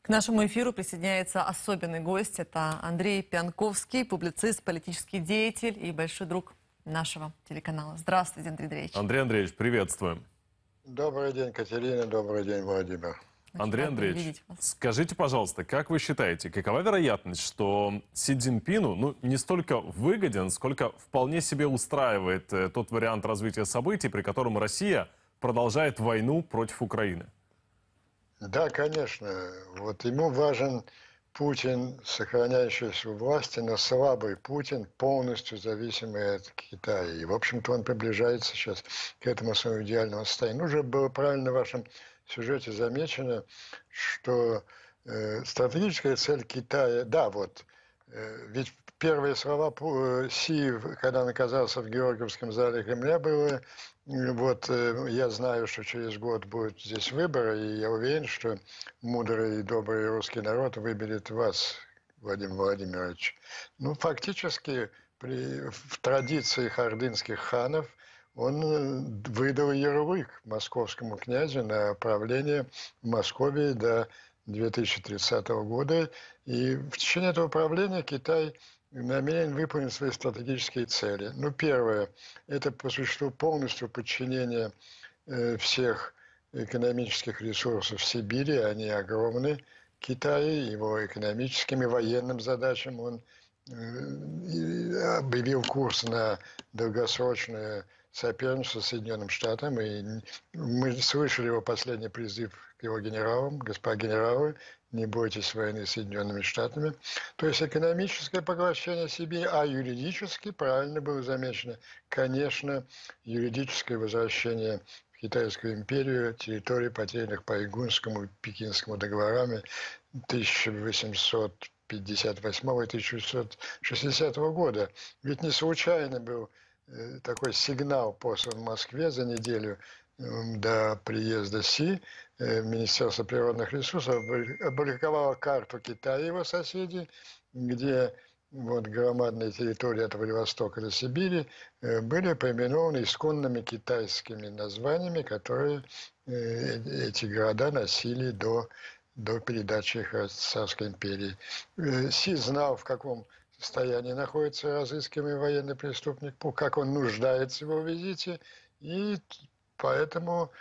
К нашему эфиру присоединяется особенный гость. Это Андрей Пянковский, публицист, политический деятель и большой друг нашего телеканала. Здравствуйте, Андрей Андреевич. Андрей Андреевич, приветствуем. Добрый день, Катерина. Добрый день, Владимир. Андрей Андреевич, скажите, пожалуйста, как вы считаете, какова вероятность, что Си Цзиньпину не столько выгоден, сколько вполне себе устраивает тот вариант развития событий, при котором Россия продолжает войну против Украины? Да, конечно. Вот ему важен Путин, сохраняющийся у власти, но слабый Путин, полностью зависимый от Китая. И, в общем-то, он приближается сейчас к этому своему идеальному состоянию. Уже было правильно в вашем сюжете замечено, что стратегическая цель Китая, да, вот, ведь первые слова Си, когда он оказался в Георгиевском зале Кремля, было, вот, я знаю, что через год будут здесь выборы, и я уверен, что мудрый и добрый русский народ выберет вас, Владимир Владимирович. Ну, фактически, в традициях ордынских ханов он выдал ярлык московскому князю на правление Московии до 2030 года. И в течение этого правления Китай намерен выполнить свои стратегические цели. Ну, первое, это по существу полностью подчинение всех экономических ресурсов Сибири, они огромны, Китаю, его экономическим и военным задачам. Он объявил курс на долгосрочное соперничество с Соединенным Штатом. И мы слышали его последний призыв к его генералам: господа генералы, не бойтесь войны с Соединенными Штатами. То есть экономическое поглощение Сибири, а юридически, правильно было замечено, конечно, юридическое возвращение в Китайскую империю территорий, потерянных по Игунскому и Пекинскому договорам 1858 и 1860 года. Ведь не случайно был такой сигнал послан в Москве за неделю до приезда Си. Министерство природных ресурсов опубликовало карту Китая и его соседей, где вот громадные территории от Владивостока до Сибири были поименованы исконными китайскими названиями, которые эти города носили до передачи их Царской империи. Си знал, в каком состоянии находится разыскиваемый военный преступник, как он нуждается в его визите, и поэтому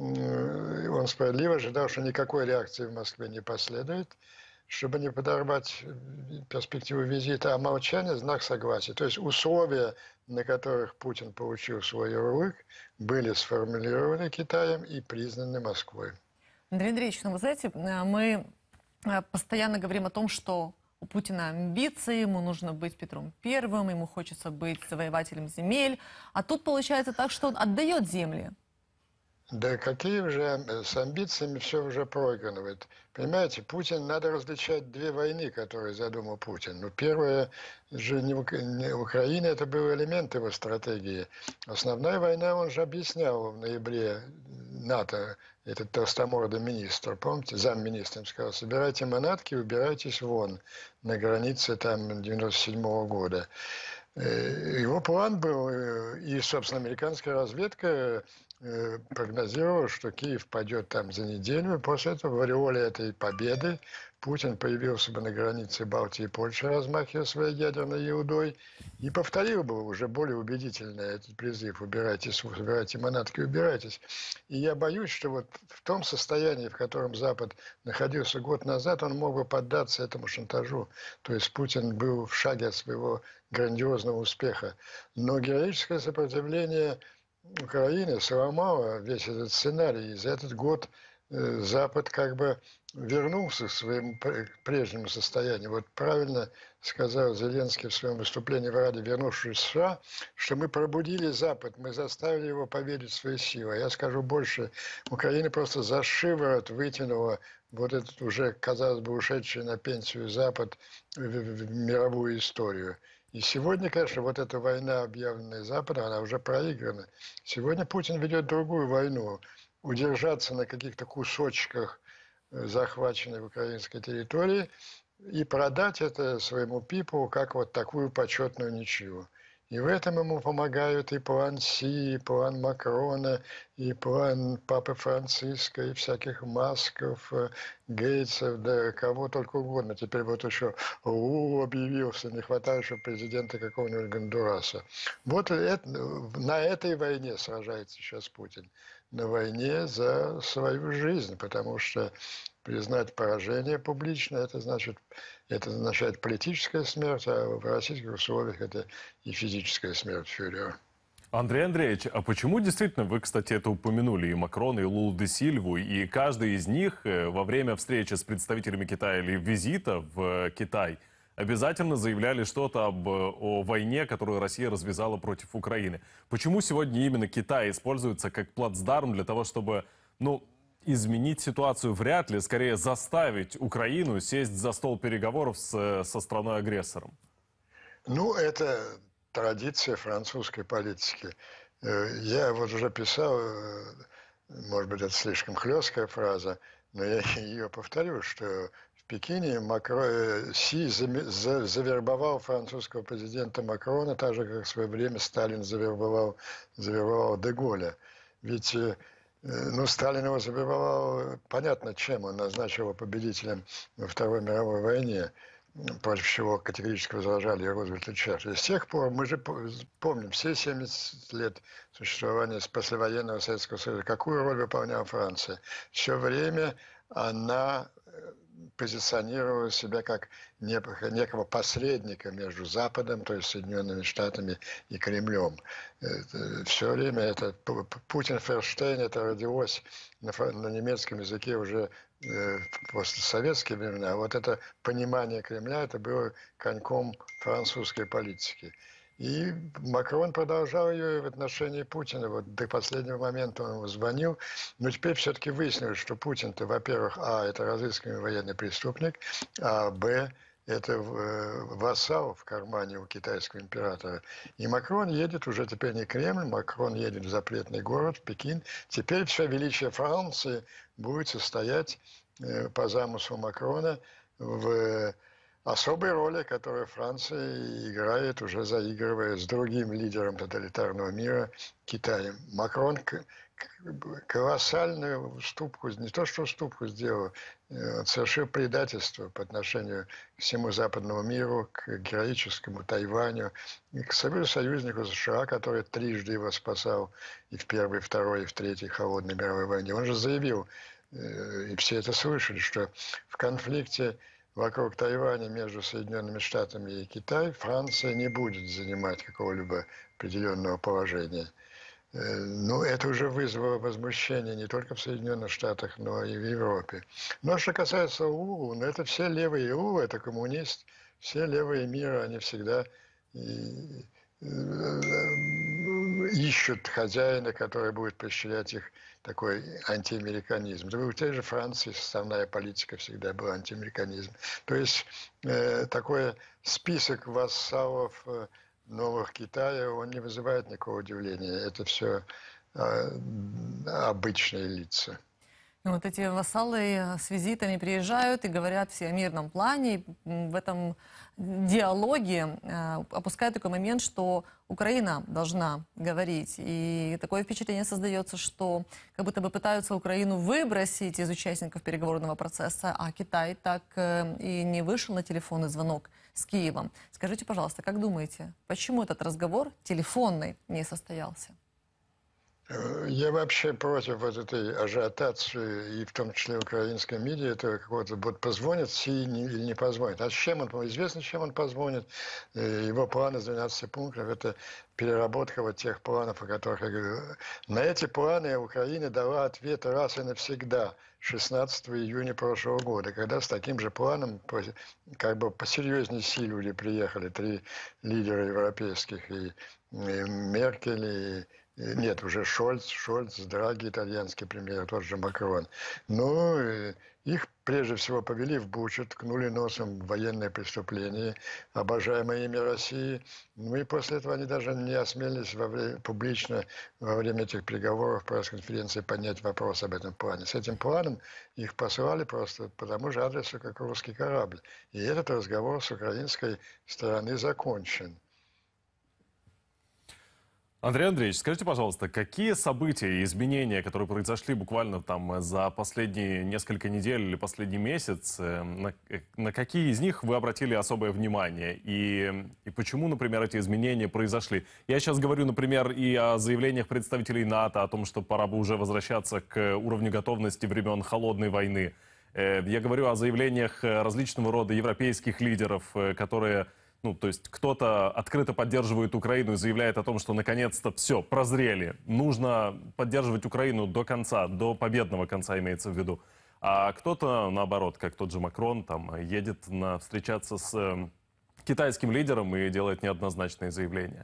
он справедливо ожидал, что никакой реакции в Москве не последует, чтобы не подорвать перспективу визита, а молчание – знак согласия. То есть условия, на которых Путин получил свой ярлык, были сформулированы Китаем и признаны Москвой. Андрей Андреевич, ну вы знаете, мы постоянно говорим о том, что у Путина амбиции, ему нужно быть Петром Первым, ему хочется быть завоевателем земель. А тут получается так, что он отдает земли. Да какие уже с амбициями все уже проиграно. Вот, понимаете, Путин, надо различать две войны, которые задумал Путин. Ну, первая же не Украина, это был элемент его стратегии. Основная война, он же объяснял в ноябре НАТО, этот толстомордый министр, помните, замминистром сказал: собирайте манатки, убирайтесь вон, на границе там 97-го года. Его план был, и, собственно, американская разведка прогнозировала, что Киев падет там за неделю. После этого, в ореоле этой победы, Путин появился бы на границе Балтии и Польши, размахивая своей ядерной еудой, и повторил бы уже более убедительно этот призыв: убирайтесь, убирайте манатки, убирайтесь. И я боюсь, что вот в том состоянии, в котором Запад находился год назад, он мог бы поддаться этому шантажу. То есть Путин был в шаге от своего грандиозного успеха. Но героическое сопротивление Украины сломало весь этот сценарий. И за этот год Запад как бы вернулся к своему прежнему состоянию. Вот правильно сказал Зеленский в своем выступлении в Раде, вернувшись в США, что мы пробудили Запад, мы заставили его поверить в свои силы. Я скажу больше, Украина просто за шиворот вытянула вот этот уже, казалось бы, ушедший на пенсию Запад в мировую историю. И сегодня, конечно, вот эта война, объявленная Западом, она уже проиграна. Сегодня Путин ведет другую войну. Удержаться на каких-то кусочках захваченной украинской территории и продать это своему ПИПу как вот такую почетную ничью. И в этом ему помогают и план Си, и план Макрона, и план Папы Франциска, и всяких Масков, Гейтсов, да кого только угодно. Теперь вот еще объявился, не хватает, чтобы президента какого-нибудь Гондураса. Вот на этой войне сражается сейчас Путин. На войне за свою жизнь, потому что признать поражение публично, это означает политическая смерть, а в российских условиях это и физическая смерть фюрера. Андрей Андреевич, а почему действительно, вы, кстати, это упомянули, и Макрона, и Лулу де Сильву, и каждый из них во время встречи с представителями Китая или визита в Китай обязательно заявляли что-то о войне, которую Россия развязала против Украины? Почему сегодня именно Китай используется как плацдарм для того, чтобы, изменить ситуацию вряд ли, скорее заставить Украину сесть за стол переговоров со страной-агрессором? Это традиция французской политики. Я вот уже писал, может быть, это слишком хлесткая фраза, но я ее повторю, что в Пекине Си завербовал французского президента Макрона, так же, как в свое время Сталин завербовал де Голля. Ведь Сталин его завербовал, понятно чем, он назначил его победителем во Второй мировой войне, против чего категорически возражали и Рузвельт и Черчилль. С тех пор, мы же помним, все 70 лет существования послевоенного Советского Союза, какую роль выполняла Франция? Все время она позиционировала себя как некого посредника между Западом, то есть Соединенными Штатами, и Кремлем. Все время это Путин-Ферштейн, это родилось на немецком языке уже после советских времен, а вот это понимание Кремля, это было коньком французской политики. И Макрон продолжал ее в отношении Путина. Вот до последнего момента он ему звонил. Но теперь все-таки выяснилось, что Путин-то, во-первых, это разыскиваемый военный преступник, а это вассал в кармане у китайского императора. И Макрон едет уже теперь не в Кремль, Макрон едет в запретный город, в Пекин. Теперь все величие Франции будет состоять по замыслу Макрона в особой роли, которую Франция играет, уже заигрывая с другим лидером тоталитарного мира, Китаем. Макрон колоссальную уступку, не то что уступку сделал, он совершил предательство по отношению к всему западному миру, к героическому Тайваню, и к своему союзнику США, который трижды его спасал и в Первой, и Второй, и в Третьей холодной мировой войне. Он же заявил, и все это слышали, что в конфликте вокруг Тайваня между Соединенными Штатами и Китаем Франция не будет занимать какого-либо определенного положения. Это уже вызвало возмущение не только в Соединенных Штатах, но и в Европе. Но что касается УЛУ, это все левые. УЛУ – это коммунист. Все левые мира, они всегда ищут хозяина, который будет поощрять их такой антиамериканизм. В той же Франции составная политика всегда была антиамериканизм. То есть такой список вассалов новых Китая, он не вызывает никакого удивления. Это все обычные лица. Вот эти вассалы с визитами приезжают и говорят все о мирном плане. И в этом диалоге опускают такой момент, что Украина должна говорить. И такое впечатление создается, что как будто бы пытаются Украину выбросить из участников переговорного процесса, а Китай так и не вышел на телефонный звонок с Киевом. Скажите, пожалуйста, как думаете, почему этот разговор телефонный не состоялся? Я вообще против вот этой ажиотации, и в том числе украинской медиа, это какого-то вот позвонит Си или не позвонит. А с чем он, известно, с чем он позвонит. Его планы из 12 пунктов – это переработка вот тех планов, о которых я говорю. На эти планы Украина дала ответ раз и навсегда 16 июня прошлого года, когда с таким же планом, как бы посерьезнее Си люди приехали, 3 лидера европейских, и Меркель, и нет, уже Шольц, Драги, итальянский премьер, тот же Макрон. Их прежде всего повели в Бучу, ткнули носом в военные преступления, обожаемое имя России. И после этого они даже не осмелились публично во время этих переговоров, пресс-конференции поднять вопрос об этом плане. С этим планом их послали просто по тому же адресу, как русский корабль. И этот разговор с украинской стороны закончен. Андрей Андреевич, скажите, пожалуйста, какие события и изменения, которые произошли буквально там за последние несколько недель или последний месяц, на какие из них вы обратили особое внимание? И почему, например, эти изменения произошли? Я сейчас говорю, например, и о заявлениях представителей НАТО, о том, что пора бы уже возвращаться к уровню готовности времен Холодной войны. Я говорю о заявлениях различного рода европейских лидеров, которые... Ну, то есть кто-то открыто поддерживает Украину и заявляет о том, что наконец-то все, прозрели. Нужно поддерживать Украину до конца, до победного конца имеется в виду. А кто-то, наоборот, как тот же Макрон, там, едет встречаться с китайским лидером и делает неоднозначные заявления.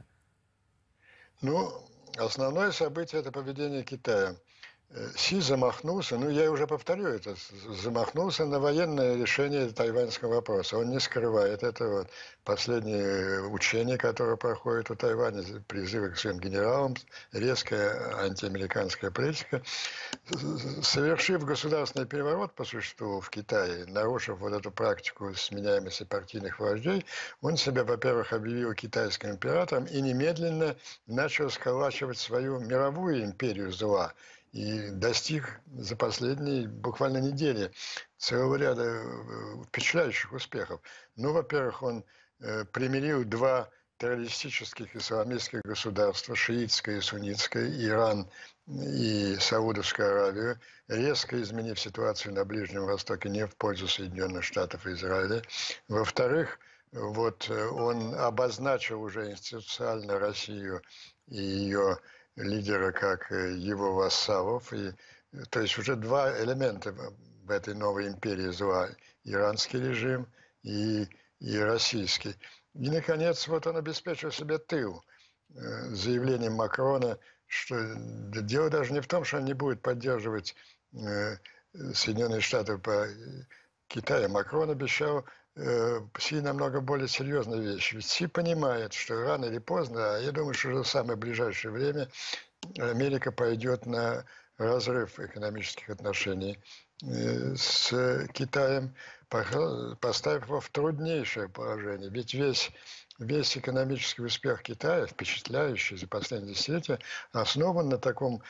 Ну, основное событие – это поведение Китая. Си замахнулся, ну я уже повторю это, замахнулся на военное решение тайваньского вопроса. Он не скрывает этого. Последние учения, которые проходят у Тайваня, призывы к своим генералам, резкая антиамериканская политика. Совершив государственный переворот по существу в Китае, нарушив вот эту практику сменяемости партийных вождей, он себя, во-первых, объявил китайским императором и немедленно начал сколачивать свою мировую империю зла. И достиг за последние буквально недели целого ряда впечатляющих успехов. Ну, во-первых, он примирил два террористических исламистских государства, шиитское и суннитское, Иран и Саудовскую Аравию, резко изменив ситуацию на Ближнем Востоке не в пользу Соединенных Штатов и Израиля. Во-вторых, вот он обозначил уже институционально Россию и ее лидера как его вассалов. И, то есть уже два элемента в этой новой империи зла. Иранский режим и российский. И, наконец, вот он обеспечил себе тыл заявлением Макрона, что дело даже не в том, что он не будет поддерживать Соединенные Штаты по Китаю. Макрон обещал Си намного более серьезная вещь. Ведь Си понимает, что рано или поздно, а я думаю, что уже в самое ближайшее время Америка пойдет на разрыв экономических отношений с Китаем, поставив его в труднейшее положение. Ведь весь экономический успех Китая, впечатляющий за последние десятилетия, основан на таком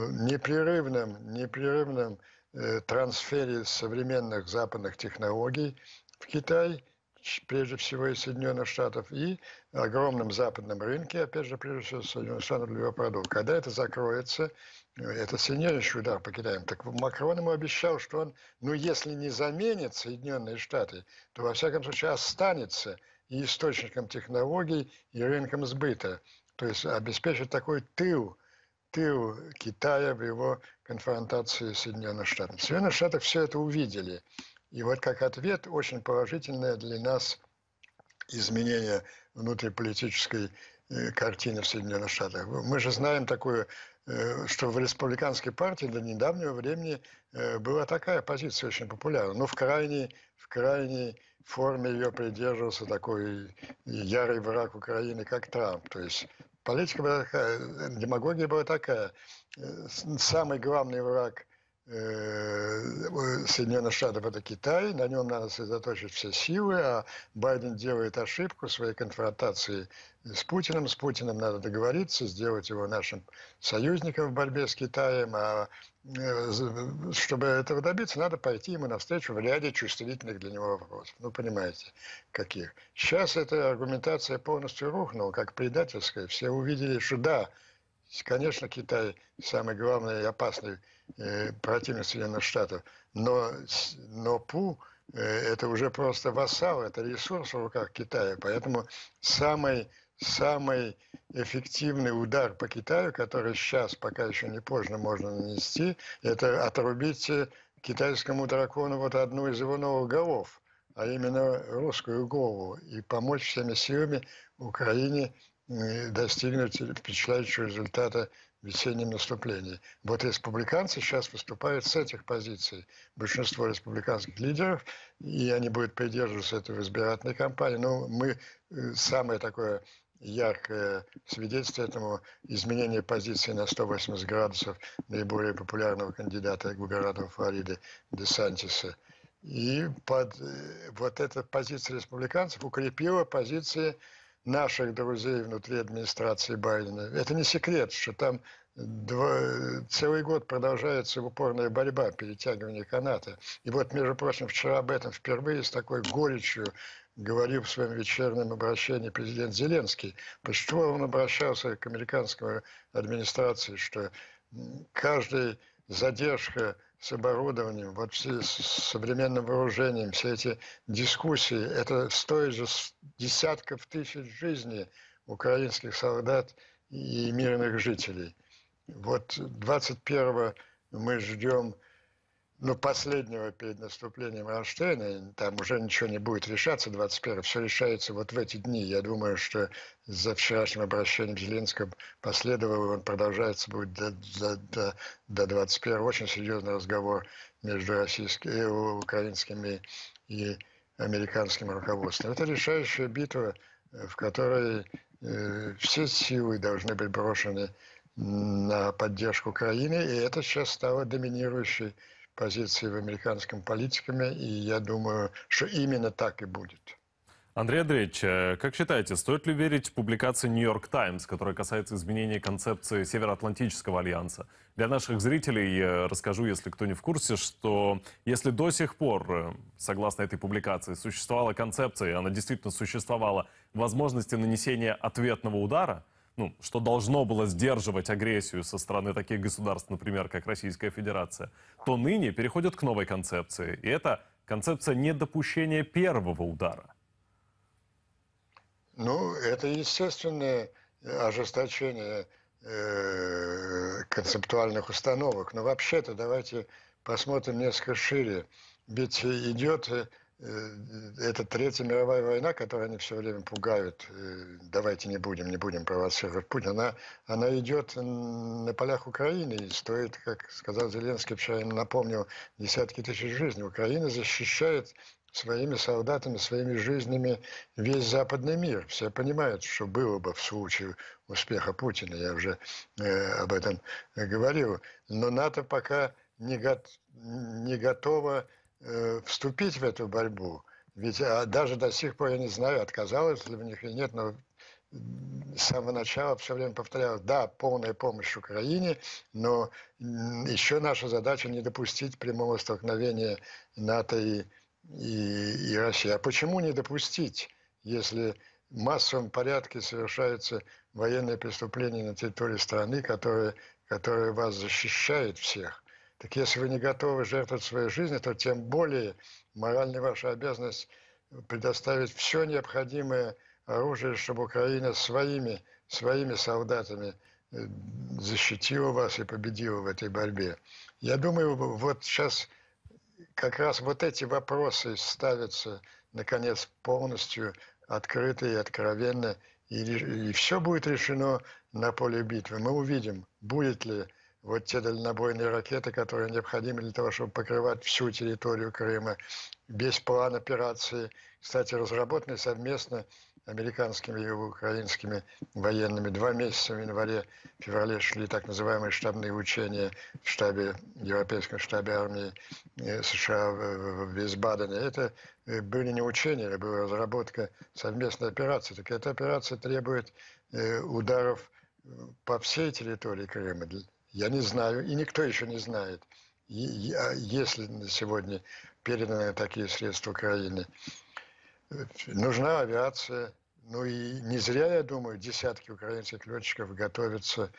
непрерывном трансфере современных западных технологий в Китай, прежде всего из Соединенных Штатов, и огромном западном рынке, опять же, прежде всего Соединенных Штатов для его продуктов. Когда это закроется, это сильнейший удар по Китаю. Так Макрон ему обещал, что он, ну, если не заменит Соединенные Штаты, то, во всяком случае, останется и источником технологий, и рынком сбыта. То есть обеспечит такой тыл Китая в его конфронтации с Соединенными Штатами. Соединенные Штаты все это увидели. И вот как ответ очень положительное для нас изменение внутриполитической картины в Соединенных Штатах. Мы же знаем такое, что в республиканской партии до недавнего времени была такая позиция очень популярна. Но в крайней форме ее придерживался такой ярый враг Украины, как Трамп. То есть политика была такая, демагогия была такая. Самый главный враг Соединенных Штатов – это Китай, на нем надо сосредоточить все силы, а Байден делает ошибку своей конфронтации с Путиным надо договориться, сделать его нашим союзником в борьбе с Китаем, а чтобы этого добиться, надо пойти ему навстречу в ряде чувствительных для него вопросов. Ну, понимаете, каких. Сейчас эта аргументация полностью рухнула, как предательская. Все увидели, что да, конечно, Китай самый главный и опасный противник Соединенных Штатов, но Пу это уже просто вассал, это ресурс в руках Китая. Поэтому самый эффективный удар по Китаю, который сейчас, пока еще не поздно, можно нанести, это отрубить китайскому дракону вот одну из его новых голов, а именно русскую голову, и помочь всеми силами Украине достигнуть впечатляющего результата в весеннем наступлении. Вот республиканцы сейчас выступают с этих позиций. Большинство республиканских лидеров, и они будут придерживаться этого в избирательной кампании. Но самое такое яркое свидетельство этому изменение позиции на 180 градусов наиболее популярного кандидата губернатора Флориды Десантиса. И вот эта позиция республиканцев укрепила позиции наших друзей внутри администрации Байдена. Это не секрет, что там целый год продолжается упорная борьба, перетягивание каната. И вот, между прочим, вчера об этом впервые с такой горечью говорил в своем вечернем обращении президент Зеленский. После чего он обращался к американской администрации, что каждая задержка с оборудованием, вот все с современным вооружением, все эти дискуссии, это стоит же десятков тысяч жизней украинских солдат и мирных жителей. Вот 21-го мы ждем, ну, последнего перед наступлением Рамштейна, там уже ничего не будет решаться 21-го, все решается вот в эти дни. Я думаю, что за вчерашним обращением Зеленского последовало, он продолжается будет до 21-го. Очень серьезный разговор между украинскими и американским руководством. Это решающая битва, в которой все силы должны быть брошены на поддержку Украины, и это сейчас стало доминирующей позицией в американском политике, и я думаю, что именно так и будет. Андрей Андреевич, как считаете, стоит ли верить публикации «Нью-Йорк Таймс», которая касается изменения концепции Североатлантического альянса? Для наших зрителей расскажу, если кто не в курсе, что если до сих пор, согласно этой публикации, существовала концепция, и она действительно существовала, возможности нанесения ответного удара, ну, что должно было сдерживать агрессию со стороны таких государств, например, как Российская Федерация, то ныне переходят к новой концепции. И это концепция недопущения первого удара. Ну, это естественное ожесточение концептуальных установок. Но вообще-то давайте посмотрим несколько шире. Ведь идет это Третья мировая война, которую они все время пугают. Давайте не будем провоцировать Путина. Она идет на полях Украины. И стоит, как сказал Зеленский вчера, я напомнил, десятки тысяч жизней. Украина защищает своими солдатами, своими жизнями весь западный мир. Все понимают, что было бы в случае успеха Путина. Я уже об этом говорил. Но НАТО пока не готово вступить в эту борьбу. Ведь даже до сих пор, я не знаю, отказалась ли в них или нет, но с самого начала все время повторялось: да, полная помощь Украине, но еще наша задача не допустить прямого столкновения НАТО и России. А почему не допустить, если в массовом порядке совершаются военные преступления на территории страны, которая вас защищает всех? Так если вы не готовы жертвовать своей жизнью, то тем более моральная ваша обязанность предоставить все необходимое оружие, чтобы Украина своими солдатами защитила вас и победила в этой борьбе. Я думаю, вот сейчас как раз вот эти вопросы ставятся, наконец, полностью открыто и откровенно, и все будет решено на поле битвы. Мы увидим, будет ли вот те дальнобойные ракеты, которые необходимы для того, чтобы покрывать всю территорию Крыма, весь план операции, кстати, разработанный совместно американскими и украинскими военными. 2 месяца в январе-феврале шли так называемые штабные учения в Европейском штабе армии США в Висбадене. Это были не учения, это была разработка совместной операции. Так эта операция требует ударов по всей территории Крыма. Я не знаю, и никто еще не знает, есть ли на сегодня переданы такие средства Украине. Нужна авиация. Ну и не зря, я думаю, десятки украинских летчиков готовятся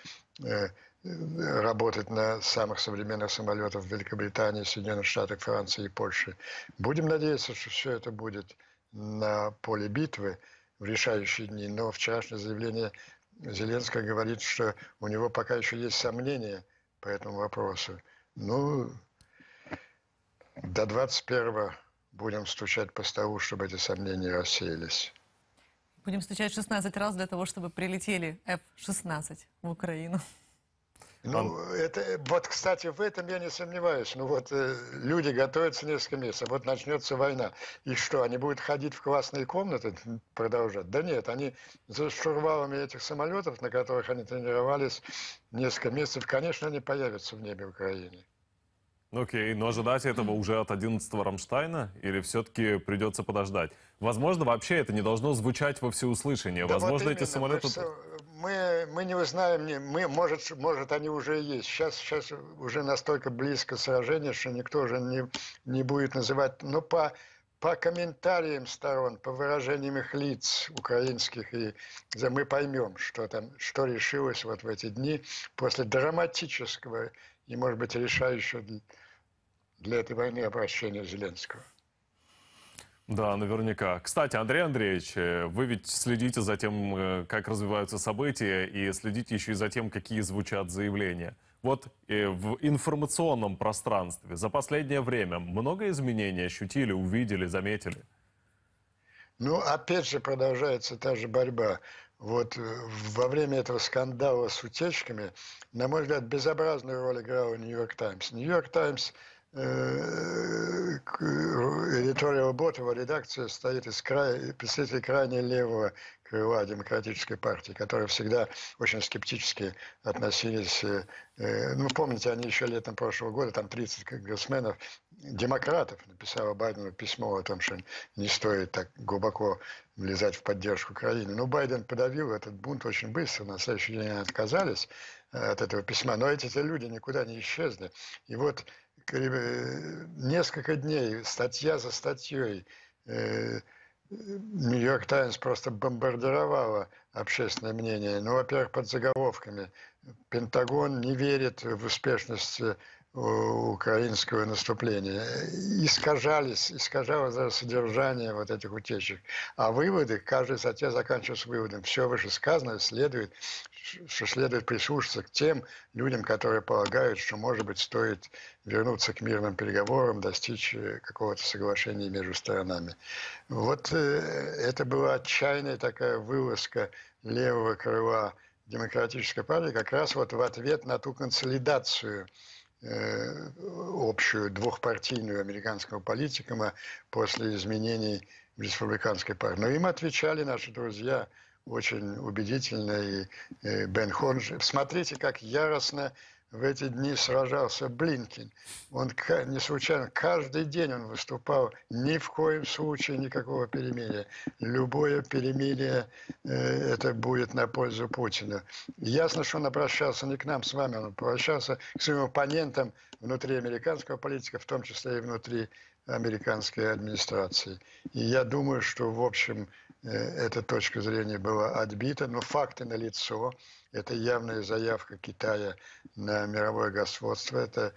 работать на самых современных самолетах в Великобритании, Соединенных Штатах, Франции и Польше. Будем надеяться, что все это будет на поле битвы в решающие дни. Но вчерашнее заявление Зеленского говорит, что у него пока еще есть сомнения по этому вопросу. Ну, до 21-го будем стучать по столу, чтобы эти сомнения рассеялись. Будем стучать 16 раз для того, чтобы прилетели F-16 в Украину. Ну, вот, кстати, в этом я не сомневаюсь. Ну, вот люди готовятся несколько месяцев, вот начнется война. И что, они будут ходить в классные комнаты, продолжать? Да нет, они за штурвалами этих самолетов, на которых они тренировались несколько месяцев, конечно, они появятся в небе Украины. Окей, но ожидать этого уже от 11-го Рамштайна? Или все-таки придется подождать? Возможно, вообще это не должно звучать во всеуслышание. Да вот Возможно, эти именно, самолеты... мы не узнаем, может они уже есть. Сейчас уже настолько близко сражение, что никто уже не будет называть, но по комментариям сторон, по выражениям их лиц украинских, мы поймем, что там, что решилось вот в эти дни после драматического и, может быть, решающего для этой войны обращения Зеленского. Да, наверняка. Кстати, Андрей Андреевич, вы ведь следите за тем, как развиваются события, и следите еще и за тем, какие звучат заявления. Вот в информационном пространстве за последнее время много изменений ощутили, увидели, заметили? Ну, опять же, продолжается та же борьба. Вот во время этого скандала с утечками, на мой взгляд, безобразную роль играл «Нью-Йорк Таймс». «Нью-Йорк Таймс», editorial board, его редакция стоит из представителей крайне левого крыла Демократической партии, которые всегда очень скептически относились. Ну, помните, они еще летом прошлого года, там 30 конгрессменов, демократов, написало Байдену письмо о том, что не стоит так глубоко влезать в поддержку Украины. Но Байден подавил этот бунт очень быстро, на следующий день они отказались от этого письма. Но эти люди никуда не исчезли. И вот несколько дней, статья за статьей, «Нью-Йорк Таймс» просто бомбардировала общественное мнение. Ну, во-первых, под заголовками «Пентагон не верит в успешность украинского наступления». Искажалось содержание вот этих утечек. А выводы, каждая статья заканчивается выводом. Все вышесказанное следует прислушаться к тем людям, которые полагают, что, может быть, стоит вернуться к мирным переговорам, достичь какого-то соглашения между сторонами. Вот это была отчаянная такая вылазка левого крыла Демократической партии как раз вот в ответ на ту консолидацию общую двухпартийную американского политикума после изменений в республиканской партии. Но им отвечали наши друзья очень убедительно, и Бен Ходжи. Смотрите, как яростно в эти дни сражался Блинкен. Он не случайно, каждый день он выступал, ни в коем случае никакого перемирия. Любое перемирие это будет на пользу Путина. Ясно, что он обращался не к нам с вами, он обращался к своим оппонентам внутри американского политика, в том числе и внутри американской администрации. И я думаю, что, в общем, эта точка зрения была отбита, но факты налицо. Это явная заявка Китая на мировое господство. Это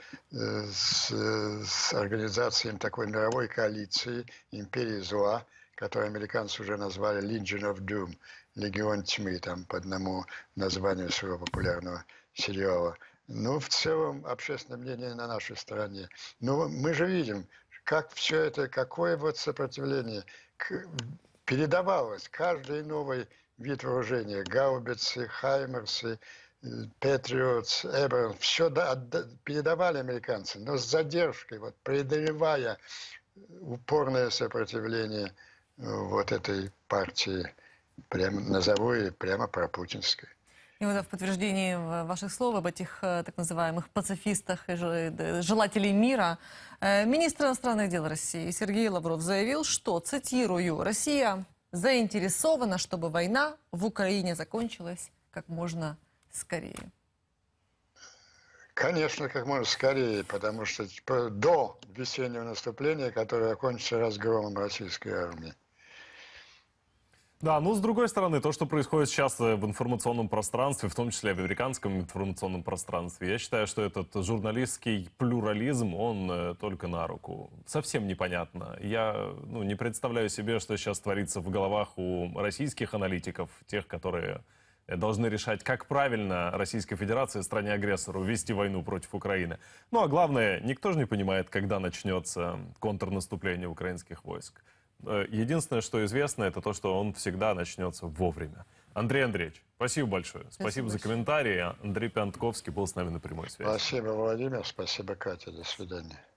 с организацией такой мировой коалиции империи зла, которую американцы уже назвали Legion of Doom, легион тьмы, там по одному названию своего популярного сериала. Ну, в целом, общественное мнение на нашей стороне. Но мы же видим, как все это, какое вот сопротивление передавалось. Каждый новый вид вооружения, гаубицы, хаймерсы, Патриотс, Эберн, все передавали американцы, но с задержкой, вот, преодолевая упорное сопротивление вот этой партии, прямо назову ее прямо пропутинской. И вот в подтверждении ваших слов об этих так называемых пацифистах и желателей мира, министр иностранных дел России Сергей Лавров заявил, что, цитирую, «Россия заинтересована, чтобы война в Украине закончилась как можно скорее». Конечно, как можно скорее, потому что до весеннего наступления, которое окончится разгромом российской армии. Да, ну, с другой стороны, то, что происходит сейчас в информационном пространстве, в том числе в американском информационном пространстве, я считаю, что этот журналистский плюрализм, он только на руку. Совсем непонятно. Я не представляю себе, что сейчас творится в головах у российских аналитиков, тех, которые должны решать, как правильно Российской Федерации, стране-агрессору, вести войну против Украины. Ну, а главное, никто же не понимает, когда начнется контрнаступление украинских войск. Единственное, что известно, это то, что он всегда начнется вовремя. Андрей Андреевич, спасибо большое. Спасибо за комментарии. Андрей Пянтковский был с нами на прямой связи. Спасибо, Владимир. Спасибо, Катя. До свидания.